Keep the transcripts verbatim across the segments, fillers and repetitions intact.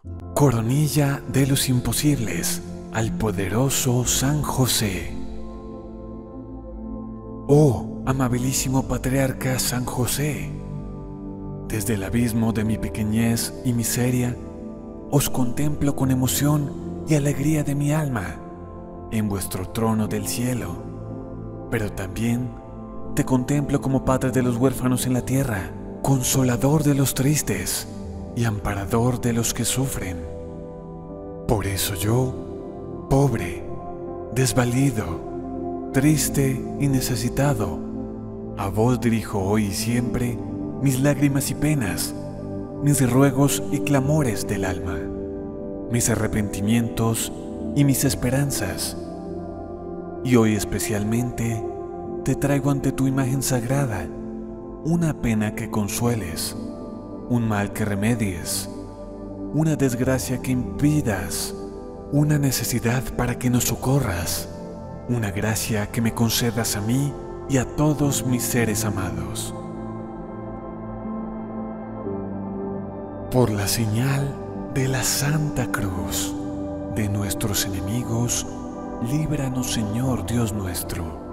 Coronilla de los imposibles, al poderoso San José. Oh, amabilísimo Patriarca San José, desde el abismo de mi pequeñez y miseria, os contemplo con emoción y alegría de mi alma en vuestro trono del cielo, pero también te contemplo como Padre de los huérfanos en la tierra, consolador de los tristes y amparador de los que sufren. Por eso yo, pobre, desvalido, triste y necesitado, a vos dirijo hoy y siempre mis lágrimas y penas, mis ruegos y clamores del alma, mis arrepentimientos y mis esperanzas. Y hoy especialmente te traigo ante tu imagen sagrada una pena que consueles, un mal que remedies, una desgracia que impidas, una necesidad para que nos socorras, una gracia que me concedas a mí y a todos mis seres amados. Por la señal de la Santa Cruz de nuestros enemigos, líbranos, Señor Dios nuestro.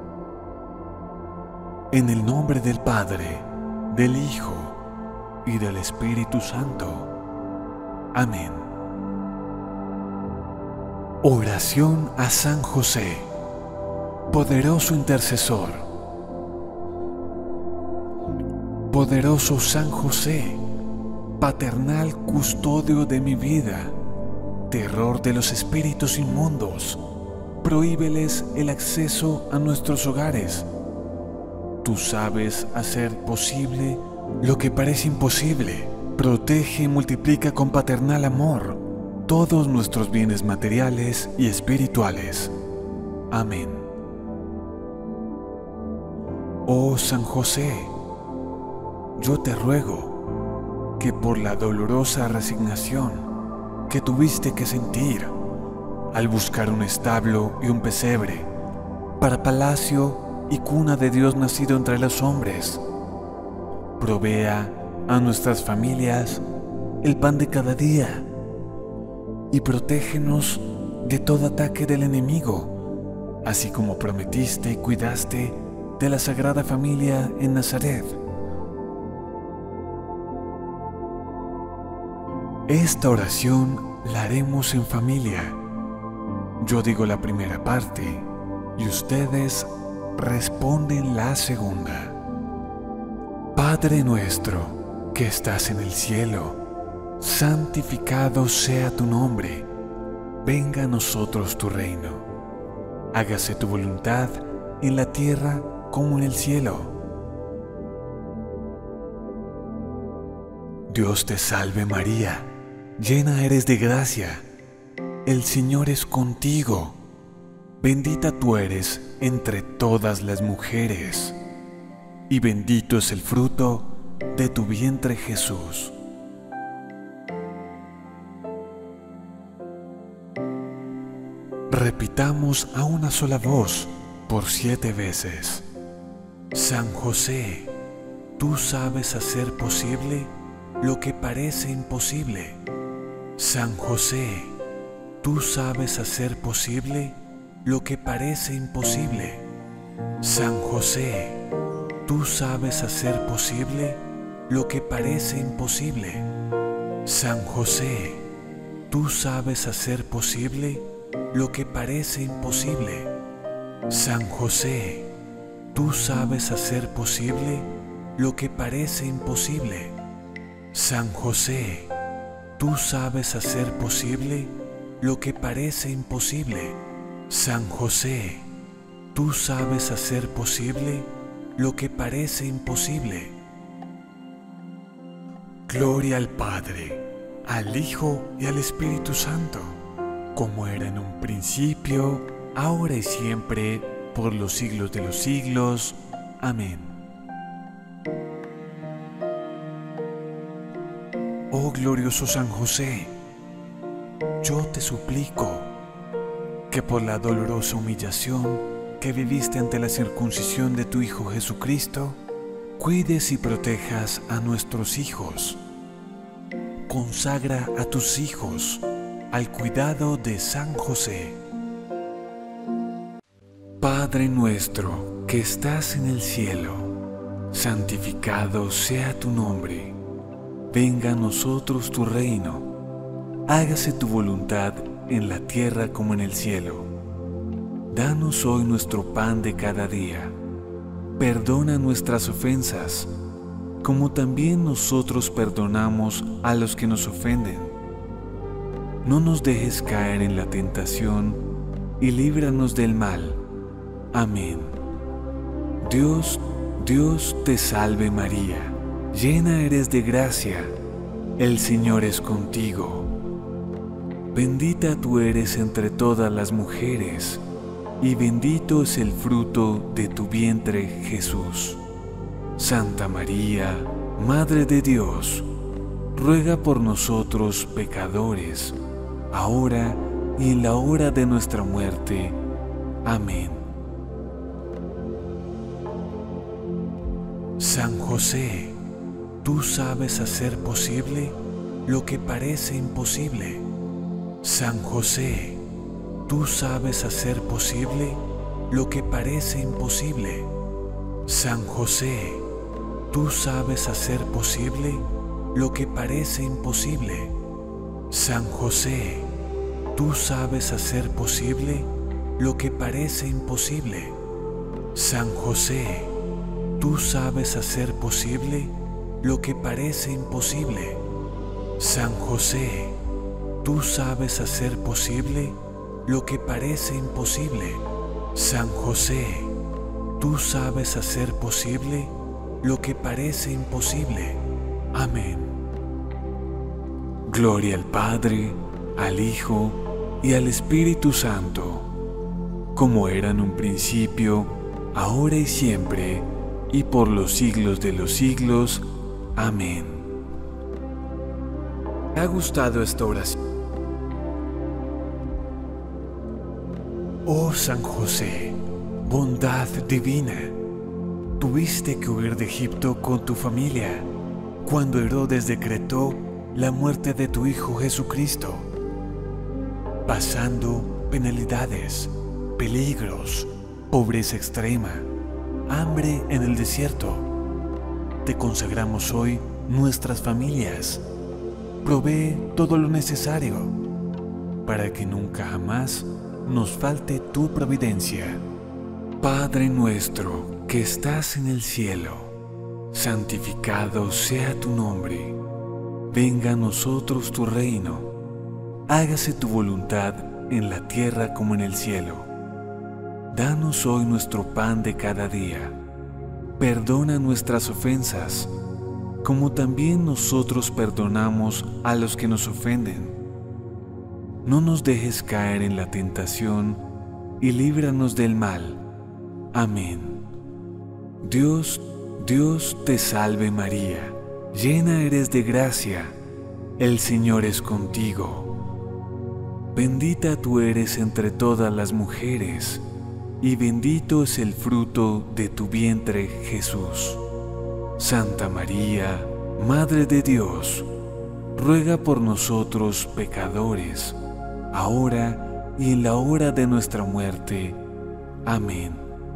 En el nombre del Padre, del Hijo y del Espíritu Santo. Amén. Oración a San José, poderoso intercesor. Poderoso San José, paternal custodio de mi vida, terror de los espíritus inmundos, prohíbeles el acceso a nuestros hogares. Tú sabes hacer posible lo que parece imposible. Protege y multiplica con paternal amor todos nuestros bienes materiales y espirituales. Amén. Oh San José, yo te ruego que por la dolorosa resignación que tuviste que sentir al buscar un establo y un pesebre para palacio y cuna de Dios nacido entre los hombres, provea a nuestras familias el pan de cada día y protégenos de todo ataque del enemigo, así como prometiste y cuidaste de la Sagrada Familia en Nazaret. Esta oración la haremos en familia. Yo digo la primera parte y ustedes responden la segunda. Padre nuestro que estás en el cielo, santificado sea tu nombre. Venga a nosotros tu reino. Hágase tu voluntad en la tierra como en el cielo. Dios te salve María, llena eres de gracia. El Señor es contigo. Bendita tú eres entre todas las mujeres, y bendito es el fruto de tu vientre Jesús. Repitamos a una sola voz por siete veces. San José, tú sabes hacer posible lo que parece imposible. San José, tú sabes hacer posible lo que parece imposible. San José, tú sabes hacer posible lo que parece imposible. San José, tú sabes hacer posible lo que parece imposible. San José, tú sabes hacer posible lo que parece imposible. San José, tú sabes hacer posible lo que parece imposible. San José, tú sabes hacer posible lo que parece imposible. Gloria al Padre, al Hijo y al Espíritu Santo, como era en un principio, ahora y siempre, por los siglos de los siglos. Amén. Oh glorioso San José, yo te suplico que por la dolorosa humillación que viviste ante la circuncisión de tu Hijo Jesucristo, cuides y protejas a nuestros hijos. consagra a tus hijos al cuidado de San José. Padre nuestro que estás en el cielo, santificado sea tu nombre. Venga a nosotros tu reino. Hágase tu voluntad en la tierra como en el cielo. Danos hoy nuestro pan de cada día. Perdona nuestras ofensas, como también nosotros perdonamos a los que nos ofenden. No nos dejes caer en la tentación y líbranos del mal. Amén. Dios, Dios te salve María, llena eres de gracia, el Señor es contigo. Bendita tú eres entre todas las mujeres, y bendito es el fruto de tu vientre, Jesús. Santa María, Madre de Dios, ruega por nosotros pecadores, ahora y en la hora de nuestra muerte. Amén. San José, tú sabes hacer posible lo que parece imposible. San José, tú sabes hacer posible lo que parece imposible. San José, tú sabes hacer posible lo que parece imposible. San José, tú sabes hacer posible lo que parece imposible. San José, tú sabes hacer posible lo que parece imposible. San José, tú sabes hacer posible lo que parece imposible. San José, tú sabes hacer posible lo que parece imposible. Amén. Gloria al Padre, al Hijo y al Espíritu Santo, como era en un principio, ahora y siempre, y por los siglos de los siglos. Amén. ¿Te ha gustado esta oración? Oh San José, bondad divina, tuviste que huir de Egipto con tu familia cuando Herodes decretó la muerte de tu Hijo Jesucristo, pasando penalidades, peligros, pobreza extrema, hambre en el desierto. Te consagramos hoy nuestras familias. Provee todo lo necesario para que nunca jamás nos falte tu providencia. Padre nuestro que estás en el cielo, santificado sea tu nombre. Venga a nosotros tu reino. Hágase tu voluntad en la tierra como en el cielo. Danos hoy nuestro pan de cada día. Perdona nuestras ofensas, como también nosotros perdonamos a los que nos ofenden. No nos dejes caer en la tentación y líbranos del mal. Amén. Dios, Dios te salve María, llena eres de gracia, el Señor es contigo. Bendita tú eres entre todas las mujeres, y bendito es el fruto de tu vientre, Jesús. Santa María, Madre de Dios, ruega por nosotros pecadores, ahora y en la hora de nuestra muerte. Amén.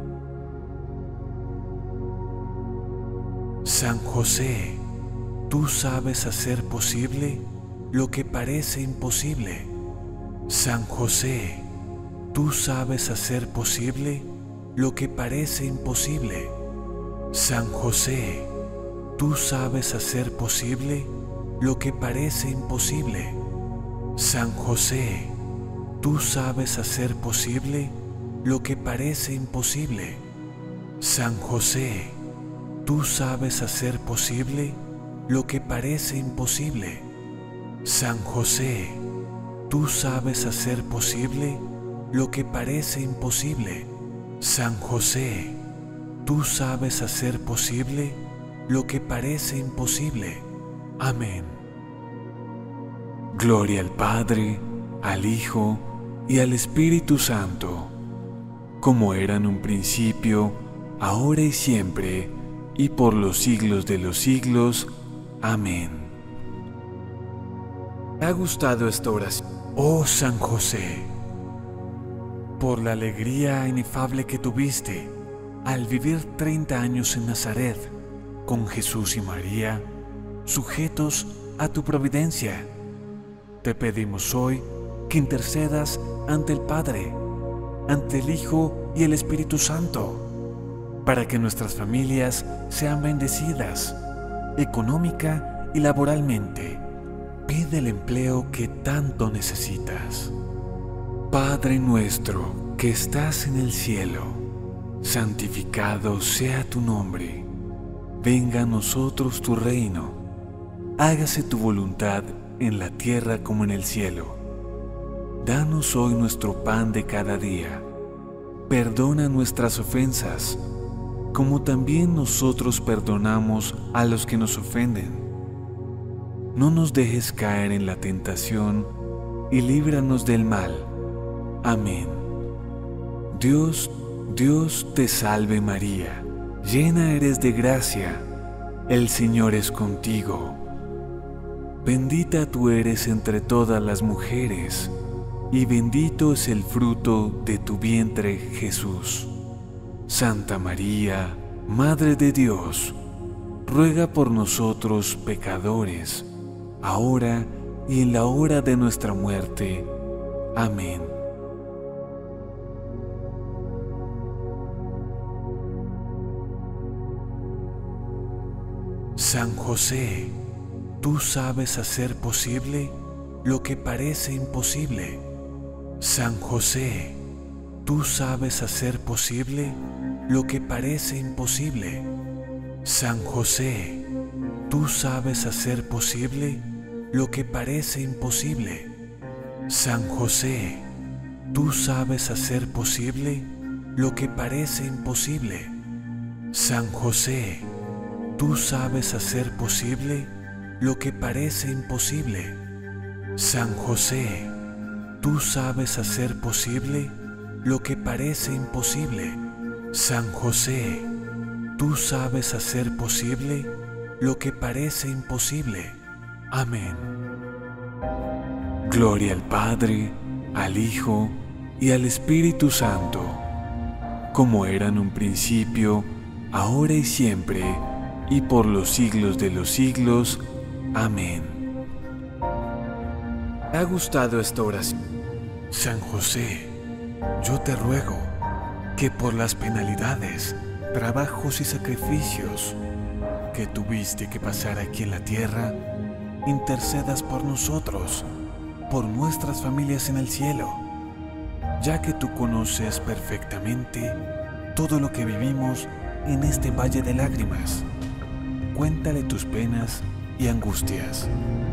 San José, tú sabes hacer posible lo que parece imposible. San José, tú sabes hacer posible lo que parece imposible. San José, tú sabes hacer posible lo que parece imposible. San José, tú sabes hacer posible lo que parece imposible. San José, tú sabes hacer posible lo que parece imposible. San José, tú sabes hacer posible lo que parece imposible. San José, tú sabes hacer posible lo que parece imposible. Amén. Gloria al Padre, al Hijo y al Espíritu Santo, como era en un principio, ahora y siempre, y por los siglos de los siglos. Amén. ¿Te ha gustado esta oración? Oh San José, por la alegría inefable que tuviste al vivir treinta años en Nazaret con Jesús y María, sujetos a tu providencia, te pedimos hoy que intercedas ante el Padre, ante el Hijo y el Espíritu Santo, para que nuestras familias sean bendecidas económica y laboralmente. Pide el empleo que tanto necesitas. Padre nuestro que estás en el cielo, santificado sea tu nombre. Venga a nosotros tu reino. Hágase tu voluntad en la tierra como en el cielo. Danos hoy nuestro pan de cada día. Perdona nuestras ofensas, como también nosotros perdonamos a los que nos ofenden. No nos dejes caer en la tentación y líbranos del mal. Amén. Dios, Dios te salve María, llena eres de gracia, el Señor es contigo. Bendita tú eres entre todas las mujeres, y bendito es el fruto de tu vientre, Jesús. Santa María, Madre de Dios, ruega por nosotros pecadores, ahora y en la hora de nuestra muerte. Amén. San José, tú sabes hacer posible lo que parece imposible. San José, tú sabes hacer posible lo que parece imposible. San José, tú sabes hacer posible lo que parece imposible. San José, tú sabes hacer posible lo que parece imposible. San José, tú sabes hacer posible lo que parece imposible. San José, tú sabes hacer posible lo que parece imposible. San José, tú sabes hacer posible lo que parece imposible. Amén. Gloria al Padre, al Hijo y al Espíritu Santo, como era en un principio, ahora y siempre, y por los siglos de los siglos. Amén. ¿Te ha gustado esta oración? San José, yo te ruego que por las penalidades, trabajos y sacrificios que tuviste que pasar aquí en la tierra, intercedas por nosotros, por nuestras familias en el cielo, ya que tú conoces perfectamente todo lo que vivimos en este valle de lágrimas. Cuéntale tus penas y angustias.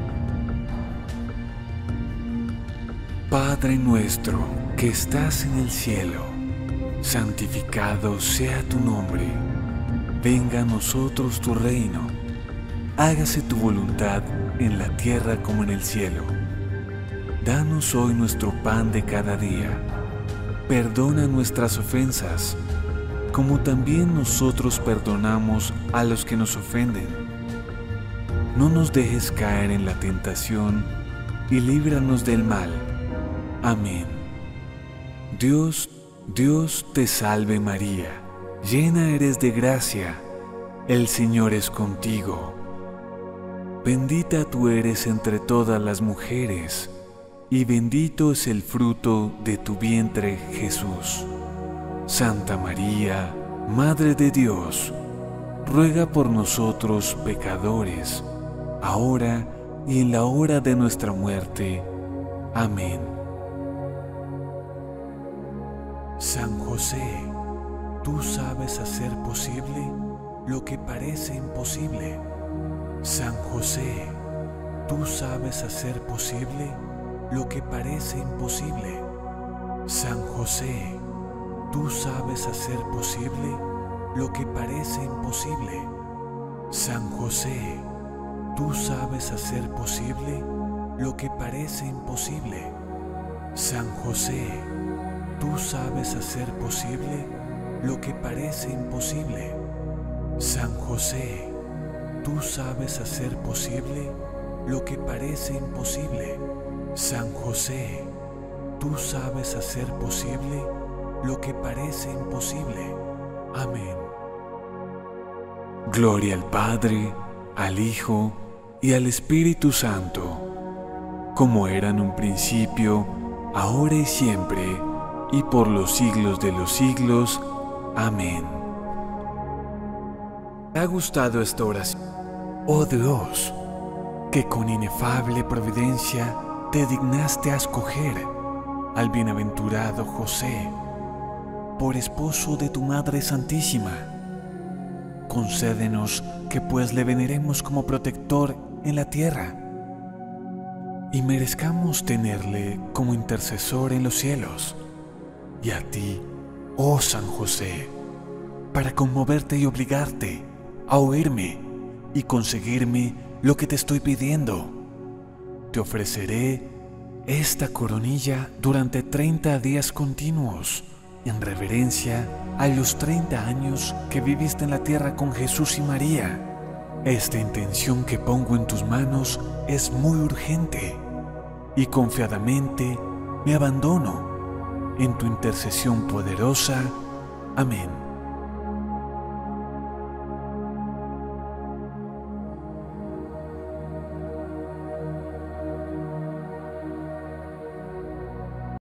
Padre nuestro que estás en el cielo, santificado sea tu nombre. Venga a nosotros tu reino. Hágase tu voluntad en la tierra como en el cielo. Danos hoy nuestro pan de cada día. Perdona nuestras ofensas, como también nosotros perdonamos a los que nos ofenden. No nos dejes caer en la tentación y líbranos del mal. Amén. Dios, Dios te salve María, llena eres de gracia, el Señor es contigo. Bendita tú eres entre todas las mujeres, y bendito es el fruto de tu vientre, Jesús. Santa María, Madre de Dios, ruega por nosotros pecadores, ahora y en la hora de nuestra muerte. Amén. San José, tú sabes hacer posible lo que parece imposible. San José, tú sabes hacer posible lo que parece imposible. San José, tú sabes hacer posible lo que parece imposible. San José, tú sabes hacer posible lo que parece imposible. San José, tú sabes hacer posible lo que parece imposible. San José, tú sabes hacer posible lo que parece imposible. San José, tú sabes hacer posible lo que parece imposible. Amén. Gloria al Padre, al Hijo y al Espíritu Santo, como era en un principio, ahora y siempre, y por los siglos de los siglos. Amén. ¿Te ha gustado esta oración? Oh Dios, que con inefable providencia te dignaste a escoger al bienaventurado José por esposo de tu Madre Santísima. Concédenos que pues le veneremos como protector en la tierra y merezcamos tenerle como intercesor en los cielos. Y a ti, oh San José, para conmoverte y obligarte a oírme y conseguirme lo que te estoy pidiendo, te ofreceré esta coronilla durante treinta días continuos, en reverencia a los treinta años que viviste en la tierra con Jesús y María. Esta intención que pongo en tus manos es muy urgente y confiadamente me abandono en tu intercesión poderosa. Amén.